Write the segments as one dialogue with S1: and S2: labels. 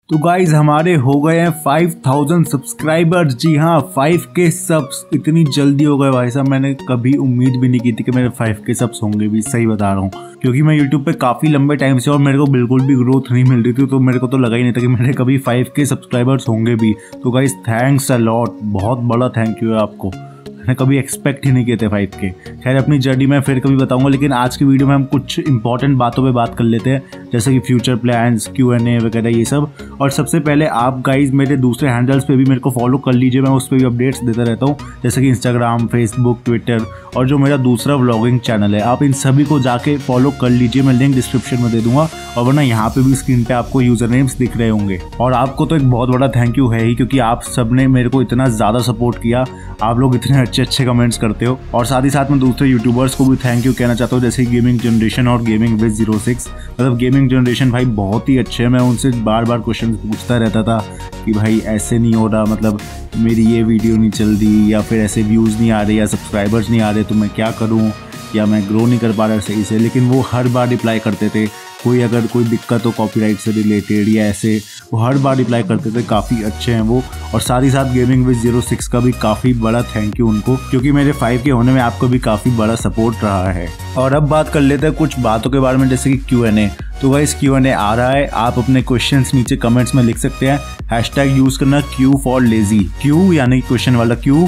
S1: तो गाइज हमारे हो गए हैं 5000 सब्सक्राइबर्स। जी हाँ, 5K सब्स इतनी जल्दी हो गए भाई साहब। मैंने कभी उम्मीद भी नहीं की थी कि मेरे 5K सब्स होंगे भी, सही बता रहा हूँ। क्योंकि मैं यूट्यूब पे काफ़ी लंबे टाइम से और मेरे को बिल्कुल भी ग्रोथ नहीं मिल रही थी, तो मेरे को तो लगा ही नहीं था कि मेरे कभी 5K सब्सक्राइबर्स होंगे भी। तो गाइज थैंक्स अ लॉट, बहुत बड़ा थैंक यू है आपको। मैंने कभी एक्सपेक्ट ही नहीं किए थे 5K। खैर अपनी जर्नी मैं फिर कभी बताऊंगा, लेकिन आज की वीडियो में हम कुछ इंपॉर्टेंट बातों पे बात कर लेते हैं, जैसे कि फ्यूचर प्लान्स, QnA वगैरह ये सब। और सबसे पहले आप गाइज मेरे दूसरे हैंडल्स पे भी मेरे को फॉलो कर लीजिए, मैं उस पर भी अपडेट्स देता रहता हूँ, जैसे कि इंस्टाग्राम, फेसबुक, ट्विटर और जो मेरा दूसरा व्लॉगिंग चैनल है, आप इन सभी को जाके फॉलो कर लीजिए। मैं लिंक डिस्क्रिप्शन में दे दूंगा, और वरना यहाँ पे भी स्क्रीन पे आपको यूजर नेम्स दिख रहे होंगे। और आपको तो एक बहुत बड़ा थैंक यू है ही, क्योंकि आप सब ने मेरे को इतना ज़्यादा सपोर्ट किया, आप लोग इतने अच्छे अच्छे कमेंट्स करते हो। और साथ ही साथ मैं दूसरे यूट्यूबर्स को भी थैंक यू कहना चाहता हूँ, जैसे गेमिंग जनरेशन और गेमिंग विद 06। मतलब गेमिंग जनरेशन भाई बहुत ही अच्छे हैं। मैं उनसे बार बार क्वेश्चन पूछता रहता था कि भाई ऐसे नहीं हो रहा, मतलब मेरी ये वीडियो नहीं चल रही, या फिर ऐसे व्यूज़ नहीं आ रहे, या सब्सक्राइबर्स नहीं आ रहे, तो मैं क्या करूँ, या मैं ग्रो नहीं कर पा रहा सही से। लेकिन वो हर बार रिप्लाई करते थे। कोई अगर कोई दिक्कत हो कॉपीराइट से रिलेटेड या ऐसे, वो हर बार रिप्लाई करते थे। काफ़ी अच्छे हैं वो। और साथ ही साथ गेमिंग विद 06 का भी काफ़ी बड़ा थैंक यू उनको, क्योंकि मेरे 5K होने में आपको भी काफ़ी बड़ा सपोर्ट रहा है। और अब बात कर लेते हैं कुछ बातों के बारे में, जैसे कि QnA। तो गाइस QnA आ रहा है, आप अपने क्वेश्चंस नीचे कमेंट्स में लिख सकते हैं। हैशटैग यूज़ करना Q फॉर लेजी, Q यानी क्वेश्चन वाला Q,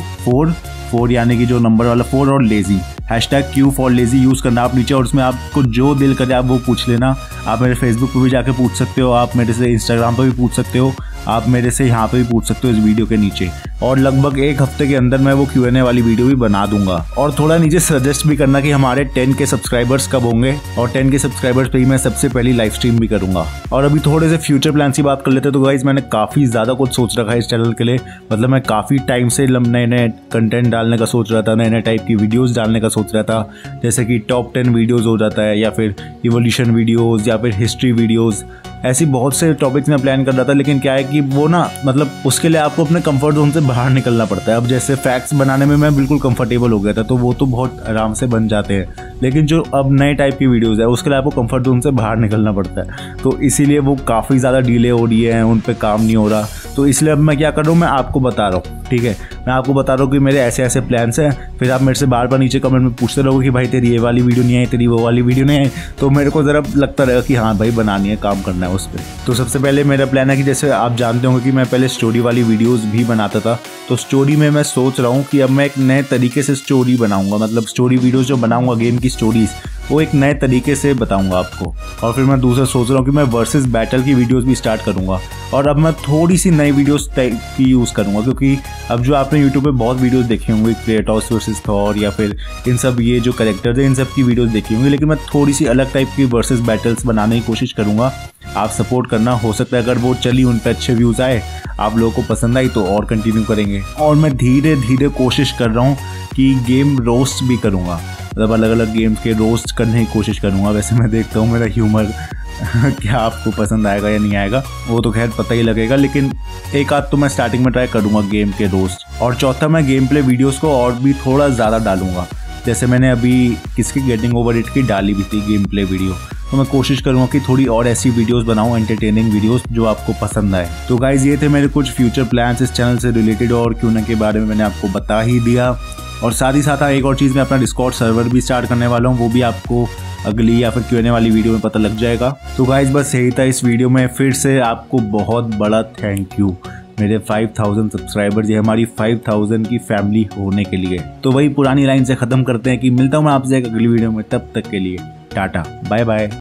S1: 4 यानी कि जो नंबर वाला 4 और lazy. Hashtag Q for lazy use करना आप नीचे, और उसमें आपको जो दिल करे आप वो पूछ लेना। आप मेरे फेसबुक पे भी जाके पूछ सकते हो, आप मेरे से इंस्टाग्राम पे भी पूछ सकते हो, आप मेरे से यहाँ पे भी पूछ सकते हो इस वीडियो के नीचे। और लगभग एक हफ्ते के अंदर मैं वो QnA वाली वीडियो भी बना दूंगा। और थोड़ा नीचे सजेस्ट भी करना कि हमारे 10K सब्सक्राइबर्स कब होंगे, और 10K सब्सक्राइबर्स पे ही मैं सबसे पहली लाइव स्ट्रीम भी करूंगा। और अभी थोड़े से फ्यूचर प्लान की बात कर लेते हैं। तो गाइज मैंने काफ़ी ज़्यादा कुछ सोच रखा है इस चैनल के लिए। मतलब मैं काफ़ी टाइम से नए नए कंटेंट डालने का सोच रहा था, नए नए टाइप की वीडियोज़ डालने का सोच रहा था, जैसे कि टॉप 10 वीडियोज़ हो जाता है, या फिर इवोल्यूशन वीडियोज़, या फिर हिस्ट्री वीडियोज़। ऐसी बहुत से टॉपिक्स में प्लान कर रहा था। लेकिन क्या है कि वो ना, मतलब उसके लिए आपको अपने कंफर्ट जोन से बाहर निकलना पड़ता है। अब जैसे फैक्ट्स बनाने में मैं बिल्कुल कंफर्टेबल हो गया था, तो वो तो बहुत आराम से बन जाते हैं। लेकिन जो अब नए टाइप की वीडियोज़ है, उसके लिए आपको कंफर्ट जोन से बाहर निकलना पड़ता है। तो इसीलिए वो काफ़ी ज़्यादा डिले हो रही है, उन पर काम नहीं हो रहा। तो इसलिए अब मैं क्या कर रहा हूँ, मैं आपको बता रहा हूँ, ठीक है। मैं आपको बता रहा हूँ कि मेरे ऐसे ऐसे प्लान्स हैं। फिर आप मेरे से बार बार नीचे कमेंट में पूछते रहोगे कि भाई तेरी ये वाली वीडियो नहीं आई, तेरी वो वाली वीडियो नहीं आई, तो मेरे को ज़रा लगता रहेगा कि हाँ भाई बनानी है, काम करना है उस पर। तो सबसे पहले मेरा प्लान है कि जैसे आप जानते होंगे कि मैं पहले स्टोरी वाली वीडियोज़ भी बनाता था। तो स्टोरी में मैं सोच रहा हूँ कि अब मैं एक नए तरीके से स्टोरी बनाऊँगा। मतलब स्टोरी वीडियोज़ जो बनाऊँगा, गेम की स्टोरीज़, वो एक नए तरीके से बताऊंगा आपको। और फिर मैं दूसरा सोच रहा हूँ कि मैं वर्सेस बैटल की वीडियोस भी स्टार्ट करूँगा। और अब मैं थोड़ी सी नई वीडियोस टाइप की यूज़ करूँगा, क्योंकि अब जो आपने यूट्यूब पे बहुत वीडियोस देखी होंगी, क्रेटोस वर्सेस थॉर, या फिर इन सब ये जो कैरेक्टर्स हैं, इन सब की वीडियोस देखी होंगी। लेकिन मैं थोड़ी सी अलग टाइप की वर्सेस बैटल्स बनाने की कोशिश करूँगा। आप सपोर्ट करना, हो सकता है अगर वो चली, उन पर अच्छे व्यूज़ आए, आप लोगों को पसंद आई, तो और कंटिन्यू करेंगे। और मैं धीरे धीरे कोशिश कर रहा हूँ कि गेम रोस्ट भी करूँगा। मतलब अलग अलग गेम्स के रोस्ट करने की कोशिश करूँगा। वैसे मैं देखता हूँ मेरा ह्यूमर क्या आपको पसंद आएगा या नहीं आएगा, वो तो खैर पता ही लगेगा। लेकिन एक आध तो मैं स्टार्टिंग में ट्राई करूँगा गेम के रोस्ट। और चौथा, मैं गेम प्ले वीडियोज़ को और भी थोड़ा ज़्यादा डालूंगा। जैसे मैंने अभी किसकी गेटिंग ओवर इट की डाली भी थी गेम प्ले वीडियो, तो मैं कोशिश करूँगा कि थोड़ी और ऐसी वीडियोस बनाऊँ, एंटरटेनिंग वीडियोस जो आपको पसंद आए। तो गाइज ये थे मेरे कुछ फ्यूचर प्लान्स इस चैनल से रिलेटेड, और QnA के बारे में मैंने आपको बता ही दिया। और साथ ही साथ एक और चीज़, मैं अपना डिस्कॉर्ड सर्वर भी स्टार्ट करने वाला हूँ, वो भी आपको अगली या फिर QnA वाली वीडियो में पता लग जाएगा। तो गाइज बस यही था इस वीडियो में। फिर से आपको बहुत बड़ा थैंक यू मेरे 5000 सब्सक्राइबर्स, ये हमारी 5000 की फैमिली होने के लिए। तो वही पुरानी लाइन से ख़त्म करते हैं कि मिलता हूँ मैं आपसे एक अगली वीडियो में, तब तक के लिए टाटा बाय बाय।